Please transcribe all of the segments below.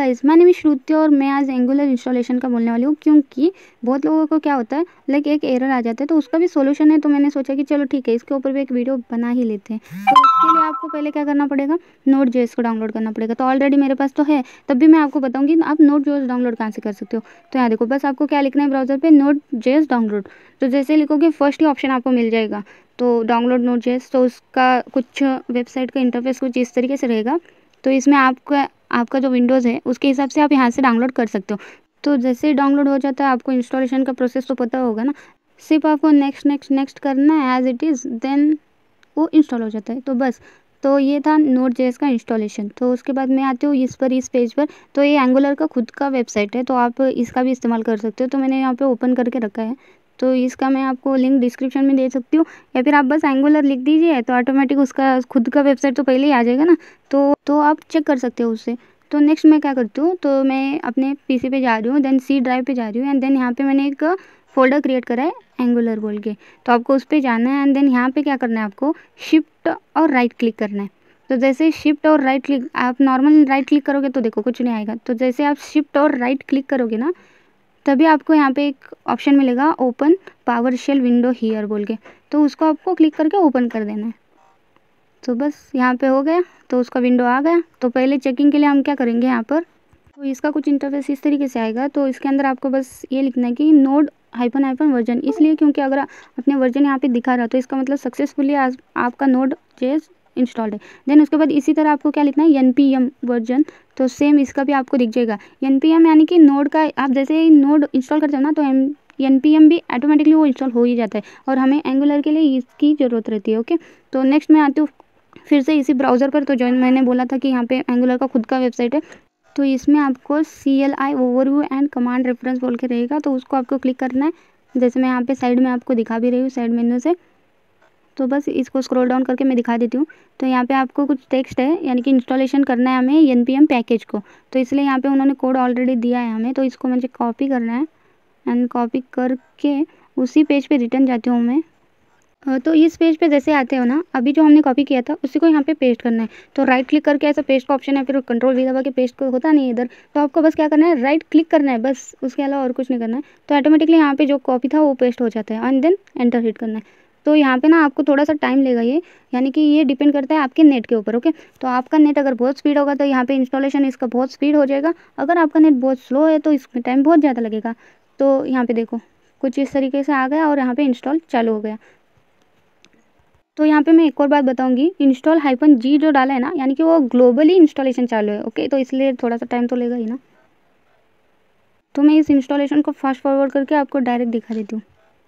Guys, मैंने भी श्रुति और मैं आज एंगुलर इंस्टॉलेशन का बोलने वाली हूँ, क्योंकि बहुत लोगों को क्या होता है लाइक एक एरर आ जाता है तो उसका भी सॉल्यूशन है। तो मैंने सोचा कि चलो ठीक है, इसके ऊपर भी एक वीडियो बना ही लेते हैं। तो उसके लिए आपको पहले क्या करना पड़ेगा, Node.js को डाउनलोड करना पड़ेगा। तो ऑलरेडी मेरे पास तो है, तब भी मैं आपको बताऊँगी आप Node.js डाउनलोड कहाँ से कर सकते हो। तो यहाँ देखो, बस आपको क्या लिखना है ब्राउज़र पर, Node.js डाउनलोड। तो जैसे लिखोगे फर्स्ट ही ऑप्शन आपको मिल जाएगा, तो डाउनलोड Node.js। तो उसका कुछ वेबसाइट का इंटरफेस कुछ इस तरीके से रहेगा। तो इसमें आपका जो विंडोज़ है उसके हिसाब से आप यहाँ से डाउनलोड कर सकते हो। तो जैसे ही डाउनलोड हो जाता है, आपको इंस्टॉलेशन का प्रोसेस तो पता होगा ना, सिर्फ आपको नेक्स्ट नेक्स्ट नेक्स्ट करना है एज इट इज़, देन वो इंस्टॉल हो जाता है। तो बस, तो ये था Node.js का इंस्टॉलेशन। तो उसके बाद मैं आती हूँ इस पेज पर। तो ये एंगुलर का खुद का वेबसाइट है, तो आप इसका भी इस्तेमाल कर सकते हो। तो मैंने यहाँ पे ओपन करके रखा है, तो इसका मैं आपको लिंक डिस्क्रिप्शन में दे सकती हूँ, या फिर आप बस एंगुलर लिख दीजिए तो ऑटोमेटिक उसका खुद का वेबसाइट तो पहले ही आ जाएगा ना। तो आप चेक कर सकते हो उससे। तो नेक्स्ट मैं क्या करती हूँ, तो मैं अपने पीसी पे जा रही हूँ, देन सी ड्राइव पे जा रही हूँ, एंड देन यहाँ पे मैंने एक फ़ोल्डर क्रिएट करा है एंगुलर बोल के। तो आपको उस पर जाना है, एंड देन यहाँ पे क्या करना है, आपको शिफ्ट और राइट क्लिक करना है। तो जैसे शिफ्ट और राइट क्लिक, आप नॉर्मल राइट क्लिक करोगे तो देखो कुछ नहीं आएगा। तो जैसे आप शिफ्ट और राइट क्लिक करोगे ना, तभी आपको यहाँ पे एक ऑप्शन मिलेगा, open power shell window here बोल के। तो उसको आपको क्लिक करके ओपन कर देना है। तो बस यहाँ पे हो गया, तो उसका विंडो आ गया। तो पहले चेकिंग के लिए हम क्या करेंगे यहाँ पर, तो इसका कुछ इंटरफेस इस तरीके से आएगा। तो इसके अंदर आपको बस ये लिखना है कि नोड हाइफन वर्जन, इसलिए क्योंकि अगर अपने वर्जन यहाँ पे दिखा रहा है तो इसका मतलब सक्सेसफुली आपका Node.js इंस्टॉल्ड है। देन उसके बाद इसी तरह आपको क्या लिखना है, npm वर्जन। तो सेम इसका भी आपको दिख जाएगा npm, यानी कि नोड का आप जैसे ही नोड इंस्टॉल करते हो ना, तो npm भी ऑटोमेटिकली वो इंस्टॉल हो ही जाता है, और हमें एंगुलर के लिए इसकी ज़रूरत रहती है। ओके, तो नेक्स्ट मैं आती हूँ फिर से इसी ब्राउज़र पर। तो जो मैंने बोला था कि यहाँ पे एंगुलर का खुद का वेबसाइट है, तो इसमें आपको CLI overview and command reference बोल के रहेगा, तो उसको आपको क्लिक करना है। जैसे मैं यहाँ पे साइड में आपको दिखा भी रही हूँ साइड मेन्यू से। तो बस इसको स्क्रॉल डाउन करके मैं दिखा देती हूँ। तो यहाँ पे आपको कुछ टेक्स्ट है, यानी कि इंस्टॉलेशन करना है हमें npm पैकेज को। तो इसलिए यहाँ पे उन्होंने कोड ऑलरेडी दिया है हमें, तो इसको मुझे कॉपी करना है, एंड कॉपी करके उसी पेज पे रिटर्न जाती हूँ मैं। तो इस पेज पे जैसे आते हो ना, अभी जो हमने कॉपी किया था उसी को यहाँ पे पेस्ट करना है। तो राइट क्लिक करके ऐसा पेस्ट का ऑप्शन है, फिर कंट्रोल V दबा के पेस्ट को होता नहीं है इधर। तो आपको बस क्या करना है, राइट क्लिक करना है बस, उसके अलावा और कुछ नहीं करना है। तो ऑटोमेटिकली यहाँ पे जो कॉपी था वो पेस्ट हो जाता है, एंड देन एंटर हिट करना है। तो यहाँ पे ना आपको थोड़ा सा टाइम लेगा ये, यानी कि ये डिपेंड करता है आपके नेट के ऊपर। ओके, तो आपका नेट अगर बहुत स्पीड होगा तो यहाँ पे इंस्टॉलेशन इसका बहुत स्पीड हो जाएगा। अगर आपका नेट बहुत स्लो है तो इसमें टाइम बहुत ज़्यादा लगेगा। तो यहाँ पे देखो कुछ इस तरीके से आ गया, और यहाँ पे इंस्टॉल चालू हो गया। तो यहाँ पे मैं एक और बात बताऊंगी, इंस्टॉल -G जो डाला है ना, यानी कि वो ग्लोबली इंस्टॉलेशन चालू है। ओके, तो इसलिए थोड़ा सा टाइम तो लेगा ही ना। तो मैं इस इंस्टॉलेशन को फास्ट फॉरवर्ड करके आपको डायरेक्ट दिखा देती हूँ।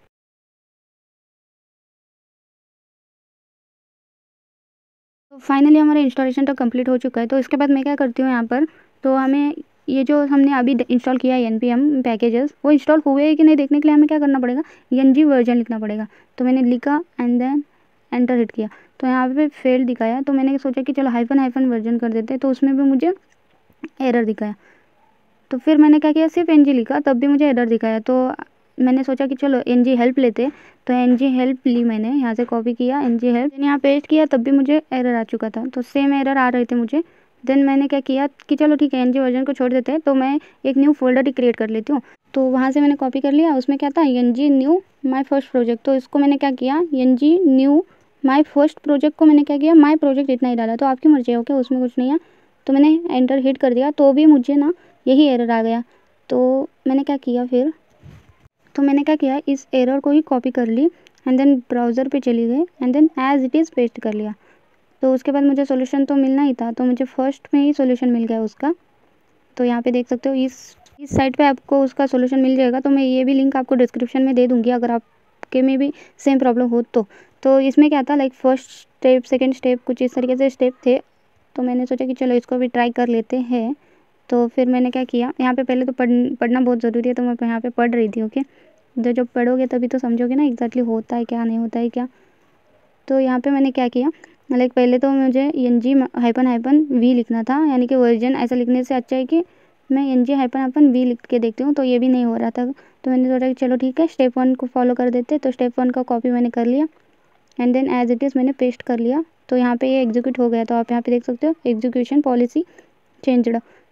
तो फाइनली हमारा इंस्टॉलेशन तो कंप्लीट हो चुका है। तो इसके बाद मैं क्या करती हूँ यहाँ पर, तो हमें ये जो हमने अभी इंस्टॉल किया है npm पैकेजेस, वो इंस्टॉल हुए हैं कि नहीं देखने के लिए हमें क्या करना पड़ेगा, ng वर्जन लिखना पड़ेगा। तो मैंने लिखा एंड देन एंटर हिट किया, तो यहाँ पे फेल दिखाया। तो मैंने सोचा कि चलो हाइफन वर्जन कर देते हैं, तो उसमें भी मुझे एरर दिखाया। तो फिर मैंने क्या किया, सिर्फ ng लिखा, तब भी मुझे एरर दिखाया। तो मैंने सोचा कि चलो ng हेल्प लेते। तो ng हेल्प ली मैंने, यहाँ से कॉपी किया ng हेल्प, यहाँ पेस्ट किया, तब भी मुझे एरर आ चुका था। तो सेम एरर आ रहे थे मुझे। देन मैंने क्या किया कि चलो ठीक है, ng वर्जन को छोड़ देते हैं, तो मैं एक न्यू फोल्डर ही क्रिएट कर लेती हूँ। तो वहाँ से मैंने कॉपी कर लिया, उसमें क्या था, ng new my first project. तो इसको मैंने क्या किया, ng new my first project को मैंने क्या किया, माई प्रोजेक्ट इतना ही डाला। तो आपकी मर्जी है, ओके, उसमें कुछ नहीं है। तो मैंने एंटर हिट कर दिया, तो भी मुझे ना यही एरर आ गया। तो मैंने क्या किया फिर, तो मैंने क्या किया, इस एरर को ही कॉपी कर ली, एंड देन ब्राउज़र पे चली गई, and then as it is paste कर लिया। तो उसके बाद मुझे सॉल्यूशन तो मिलना ही था, तो मुझे फर्स्ट में ही सॉल्यूशन मिल गया उसका। तो यहाँ पे देख सकते हो, इस साइट पे आपको उसका सॉल्यूशन मिल जाएगा। तो मैं ये भी लिंक आपको डिस्क्रिप्शन में दे दूँगी, अगर आपके में भी सेम प्रॉब्लम हो तो इसमें क्या था, like first step second step कुछ इस तरीके से स्टेप थे। तो मैंने सोचा कि चलो इसको भी ट्राई कर लेते हैं। तो फिर मैंने क्या किया, यहाँ पे पहले तो पढ़ना बहुत ज़रूरी है, तो मैं यहाँ पे पढ़ रही थी। ओके, जब पढ़ोगे तभी तो समझोगे ना एग्जैक्टली होता है क्या, नहीं होता है क्या। तो यहाँ पे मैंने क्या किया, लाइक पहले तो मुझे ng-v लिखना था, यानी कि वर्जन ऐसा लिखने से अच्छा है कि मैं ng-v लिख के देखती हूँ। तो ये भी नहीं हो रहा था, तो मैंने सोचा कि चलो ठीक है, स्टेप 1 को फॉलो कर देते। तो स्टेप 1 का कॉपी मैंने कर लिया, and then as it is मैंने पेस्ट कर लिया। तो यहाँ पे ये एग्जीक्यूट हो गया। तो आप यहाँ पे देख सकते हो, एग्जीक्यूशन पॉलिसी चेंज्ड।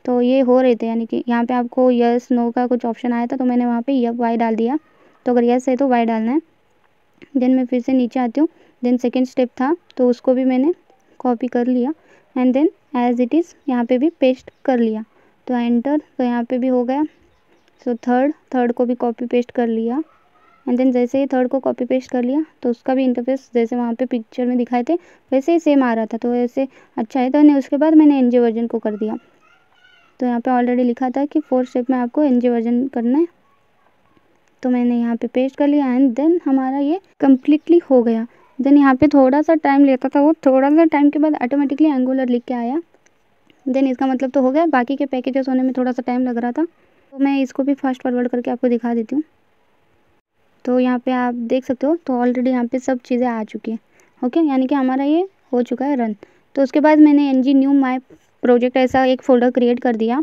तो ये हो रहे थे, यानी कि यहाँ पे आपको यस नो का कुछ ऑप्शन आया था, तो मैंने वहाँ पे यस वाई डाल दिया। तो अगर यस है तो वाई डालना है। देन मैं फिर से नीचे आती हूँ। देन सेकेंड स्टेप था तो उसको भी मैंने कॉपी कर लिया and then as it is यहाँ पे भी पेस्ट कर लिया। तो एंटर, तो यहाँ पे भी हो गया। सो थर्ड को भी कॉपी पेस्ट कर लिया एंड देन जैसे ही थर्ड को कॉपी पेस्ट कर लिया तो उसका भी इंटरफेस जैसे वहाँ पे पिक्चर में दिखाए थे वैसे ही सेम आ रहा था, तो वैसे अच्छा है। तो उसके बाद मैंने NG वर्जन को कर दिया। तो यहाँ पे ऑलरेडी लिखा था कि 4 स्टेप में आपको NG वर्जन करना है, तो मैंने यहाँ पे पेस्ट कर लिया एंड देन हमारा ये कम्प्लीटली हो गया। देन यहाँ पे थोड़ा सा टाइम लेता था, वो थोड़ा सा टाइम के बाद ऑटोमेटिकली एंगुलर लिख के आया। देन इसका मतलब तो हो गया। बाकी के पैकेजेस होने में थोड़ा सा टाइम लग रहा था, तो मैं इसको भी फास्ट फॉरवर्ड करके आपको दिखा देती हूँ। तो यहाँ पे आप देख सकते हो, तो ऑलरेडी यहाँ पे सब चीज़ें आ चुकी हैं। ओके, यानी कि हमारा ये हो चुका है रन। तो उसके बाद मैंने NG न्यू माई प्रोजेक्ट ऐसा एक फ़ोल्डर क्रिएट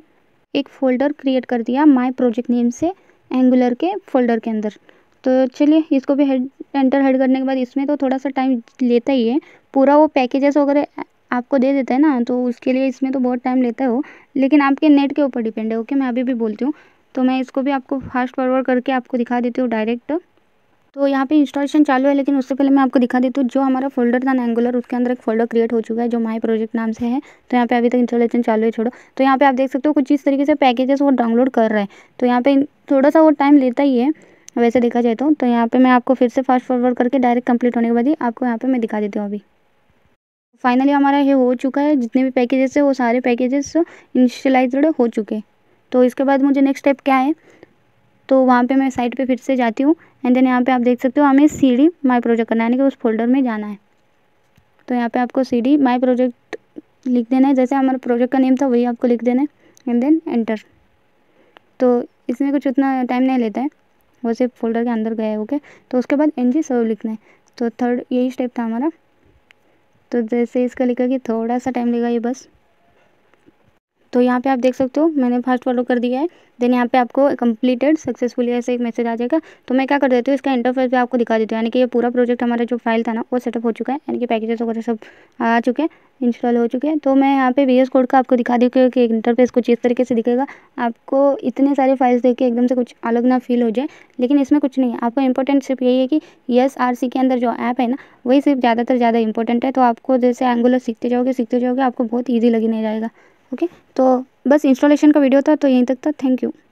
कर दिया माई प्रोजेक्ट नेम से एंगुलर के फोल्डर के अंदर। तो चलिए इसको भी एंटर हेड करने के बाद इसमें तो थोड़ा सा टाइम लेता ही है। पूरा वो पैकेजेस वगैरह आपको दे देता है ना, तो उसके लिए इसमें तो बहुत टाइम लेता है वो, लेकिन आपके नेट के ऊपर डिपेंड है। ओके, मैं अभी भी बोलती हूँ। तो मैं इसको भी आपको फास्ट फॉरवर्ड करके आपको दिखा देती हूँ डायरेक्ट। तो यहाँ पे इंस्टॉलेशन चालू है, लेकिन उससे पहले मैं आपको दिखा देती हूँ जो हमारा फोल्डर था ना एंगुलर, उसके अंदर एक फोल्डर क्रिएट हो चुका है जो माई प्रोजेक्ट नाम से है। तो यहाँ पे अभी तक इंस्टॉलेशन चालू है, छोड़ो। तो यहाँ पे आप देख सकते हो कुछ इस तरीके से पैकेजेस वो डाउनलोड कर रहा है। तो यहाँ पे थोड़ा सा वो टाइम लेता ही है वैसे देखा जाए तो यहाँ पे मैं आपको फिर से फास्ट फॉरवर्ड करके डायरेक्ट कंप्लीट होने के बाद ही आपको यहाँ पे मैं दिखा देती हूँ। अभी फाइनली हमारा ये हो चुका है, जितने भी पैकेजेस है वो सारे पैकेजेस इनिशियलाइज्ड हो चुके हैं। तो इसके बाद मुझे नेक्स्ट स्टेप क्या है, तो वहाँ पे मैं साइट पे फिर से जाती हूँ एंड देन यहाँ पे आप देख सकते हो हमें CD माई प्रोजेक्ट करना है, यानी कि उस फोल्डर में जाना है। तो यहाँ पे आपको CD माई प्रोजेक्ट लिख देना है, जैसे हमारा प्रोजेक्ट का नेम था वही आपको लिख देना है एंड देन एंटर। तो इसमें कुछ उतना टाइम नहीं लेता है, वो सिर्फ फोल्डर के अंदर गया है। ओके, तो उसके बाद NG सर्व लिखना है। तो थर्ड यही स्टेप था हमारा। तो जैसे इसका लिखा कि थोड़ा सा टाइम लेगा ये बस। तो यहाँ पे आप देख सकते हो मैंने फास्ट फॉलो कर दिया है। देन यहाँ पे आपको कंप्लीटेड सक्सेसफुली ऐसे एक मैसेज आ जाएगा। तो मैं क्या कर देती हूँ, इसका इंटरफेस भी आपको दिखा देती हूँ, यानी कि ये पूरा प्रोजेक्ट हमारा जो फाइल था ना वो सेटअप हो चुका है, यानी कि पैकेजेस वगैरह सब आ चुके हैं, इंस्टॉल हो चुके हैं। तो मैं यहाँ पे VS कोड का आपको दिखा दी कि एक इंटरफेस कुछ इस तरीके से दिखेगा। आपको इतने सारे फाइल्स देख के एकदम से कुछ अलग ना फील हो जाए, लेकिन इसमें कुछ नहीं है। आपको इंपॉर्टेंट सिर्फ यही है कि ESRC के अंदर जो ऐप है ना वही सिर्फ ज़्यादा इंपॉर्टेंट है। तो आपको जैसे एंगुलर सीखते जाओगे आपको बहुत ईजी लगने जाएगा। ओके, तो बस इंस्टॉलेशन का वीडियो था, तो यहीं तक था। Thank you.